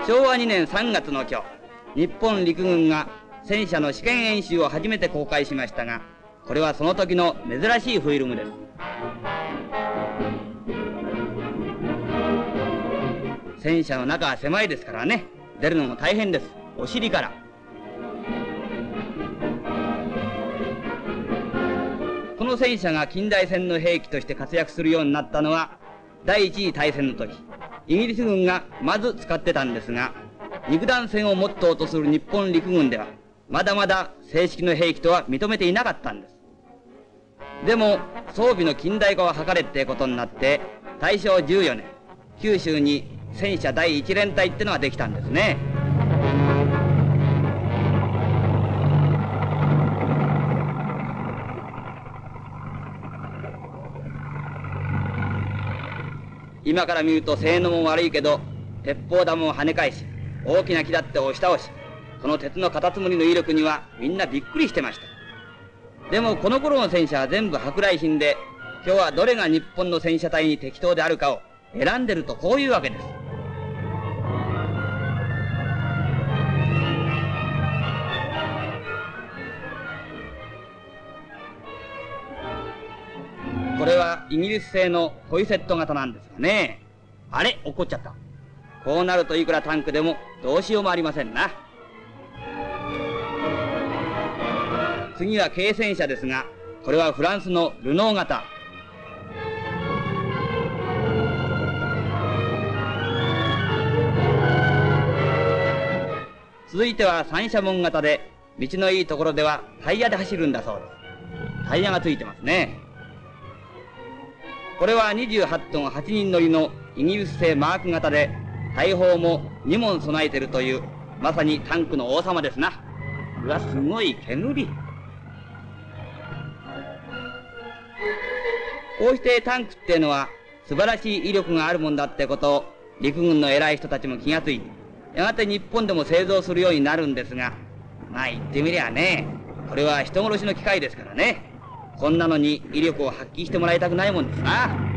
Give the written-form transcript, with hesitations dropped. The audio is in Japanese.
昭和2年3月の今日、日本陸軍が戦車の試験演習を初めて公開しましたが、これはその時の珍しいフィルムです。戦車の中は狭いですからね、出るのも大変です。お尻から。この戦車が近代戦の兵器として活躍するようになったのは、第一次大戦の時、イギリス軍がまず使ってたんですが、肉弾戦をモットーとする日本陸軍では、まだまだ正式の兵器とは認めていなかったんです。でも、装備の近代化を図れってことになって、大正14年、九州に戦車第一連隊ってのができたんですね。今から見ると性能も悪いけど、鉄砲玉を跳ね返し、大きな木だって押し倒し、その鉄のカタツムリの威力にはみんなびっくりしてました。でもこの頃の戦車は全部舶来品で、今日はどれが日本の戦車隊に適当であるかを選んでるとこういうわけです。これはイギリス製のホイセット型なんですがね。あれ、落っこっちゃった。こうなるといくらタンクでもどうしようもありませんな。次は軽戦車ですが、これはフランスのルノー型。続いては三車門型で、道のいいところではタイヤで走るんだそうです。タイヤがついてますね。これは28トン8人乗りのイギリス製マーク型で、大砲も2門備えてるという、まさにタンクの王様ですな。うわ、すごい煙。こうしてタンクっていうのは素晴らしい威力があるもんだってことを陸軍の偉い人たちも気がついて、やがて日本でも製造するようになるんですが、まあ言ってみりゃね、これは人殺しの機械ですからね。こんなのに威力を発揮してもらいたくないもんですな。